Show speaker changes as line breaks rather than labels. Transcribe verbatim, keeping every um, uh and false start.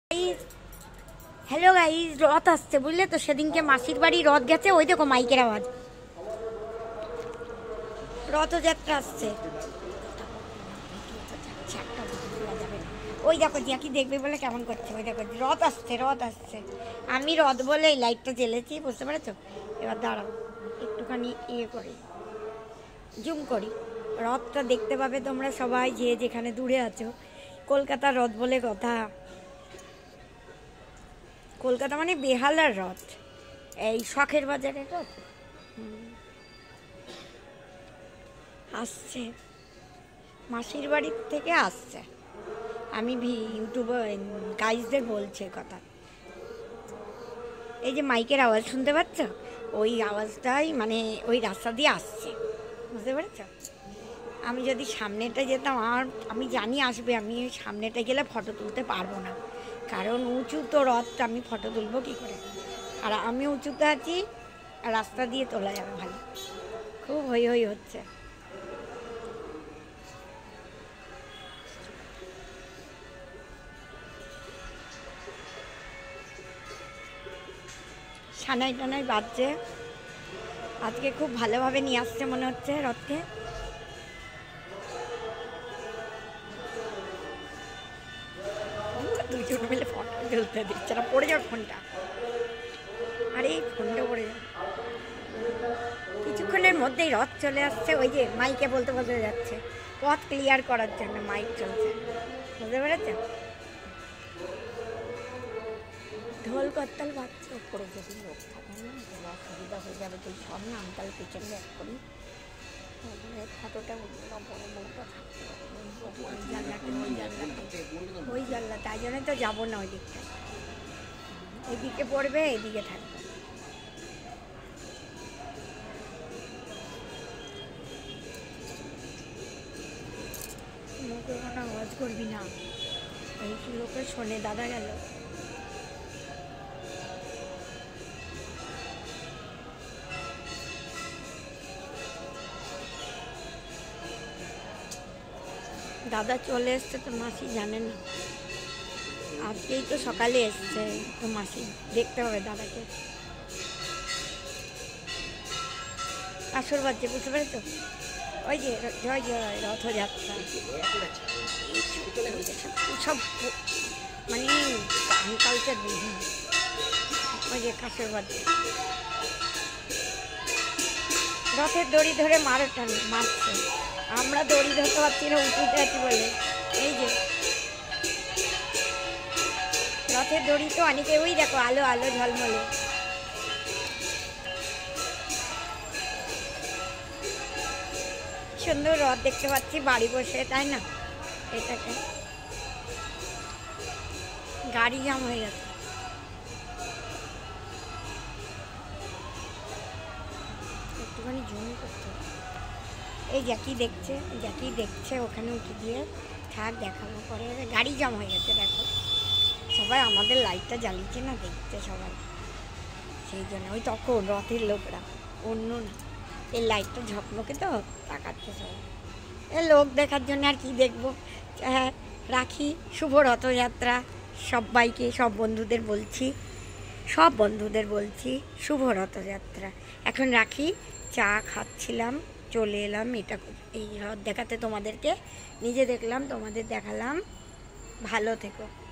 Hello guys, রথ আসছে বুঝলে তো। সেদিনকে মাসির বাড়ি রথ গেছে, ওই দেখো মাইকের আওয়াজ, রথযাত্রা আসছে। ওই দেখো জিয়া কি দেখবে বলে কেমন করছে, ওই দেখো রথ আসছে, রথ আসছে। আমি রথ বলে এই লাইটটা জ্বেলেছি, বুঝতে পেরেছো। এবার দাঁড়াও একটুখানি ইয়ে করি, জুম করি, রথটা দেখতে পাবে তোমরা সবাই যে যেখানে দূরে আছো। কলকাতার রথ বলে কথা, কলকাতা মানে বেহালার রথ, এই শখের বাজারের রথ আসছে, মাসির বাড়ির থেকে আসছে। আমি ইউটিউবে গাইজদের বলছে কথা। এই যে মাইকের আওয়াজ শুনতে পাচ্ছ, ওই আওয়াজটাই মানে ওই রাস্তা দিয়ে আসছে, বুঝতে পেরেছ। আমি যদি সামনেটা যেতাম, আর আমি জানি আসবে, আমি সামনেটা গেলে ফটো তুলতে পারবো না, কারণ উঁচু তো রথটা, আমি ফটো তুলবো কী করে। আর আমি উঁচুতে আছি, আর রাস্তা দিয়ে তোলা যাবে ভালো। খুব হই হই হচ্ছে। সানাই টানাই বাজছে, আজকে খুব ভালোভাবে নিয়ে আসছে মনে হচ্ছে রথকে। দুজন মিলে ফটো তুলতে দিচ্ছে না, পড়ে যাবে ফোনটা, আরে ফোনটা পড়ে যাবে। কিছুক্ষণের মধ্যেই রথ চলে আসছে, ওই যে মাইকে বলতে বলতে যাচ্ছে, পথ ক্লিয়ার করার জন্য মাইক চলছে, বুঝতে পেরেছ। ঢোল করতাল বাচ্চা করে যদি লোক থাকে না, তাহলে অসুবিধা হয়ে যাবে। তুই সব না আমি তাহলে পিছনে ব্যাক করি, ফটোটা বড় বউটা থাকতে ওই জানলাতে, ওই জানলাতে, ওই জানলা, তাই জন্য তো যাবো না ওই দিকটা, এদিকে পড়বে, এদিকে থাকবে। মুখে কোনো আওয়াজ করবি না, এই লোকে শোনে। দাদা গেল, দাদা চলে এসছে তো মাসি জানে না, আজকেই তো সকালে এসছে তো মাসি দেখতে হবে দাদাকে। আসর বাজছে, বুঝতে পেরেছো। ওই যে জয় জয় রথযাত্রা, সব মানে কালচার বিভিন্ন, ওই যে কাসর বাজছে, রথের দড়ি ধরে মারো টান মারছে। আমরা দড়ি ধরতে পারছি না, উঁচুতে আছি বলে। এই যে রথের দড়ি তো অনেকে, ওই দেখো আলো আলো ঝলমলে। সুন্দর রথ দেখতে পাচ্ছি বাড়ি বসে, তাই না। এটাকে গাড়ি জাম হয়ে গেছে, একটুখানি জুম করতে। এই জ্যাকি দেখছে, জ্যাকি দেখছে, ওখানে উঠে দিয়ে থাক, দেখাবো পরে। গাড়ি জাম হয়ে গেছে, দেখো সবাই আমাদের লাইটটা জ্বালিয়েছে না, দেখছে সবাই, সেই জন্য। ওই তখন রথের লোকরা, অন্য না, এই লাইটটা ঝকমকে তো তাকাচ্ছে সবাই, এ লোক দেখার জন্য। আর কি দেখবো। হ্যাঁ, রাখি, শুভ রথযাত্রা সবাইকে, সব বন্ধুদের বলছি, সব বন্ধুদের বলছি শুভ রথযাত্রা। এখন রাখি, চা খাচ্ছিলাম, চলে এলাম এটা এই রথ দেখাতে তোমাদেরকে। নিজে দেখলাম, তোমাদের দেখালাম। ভালো থেকো।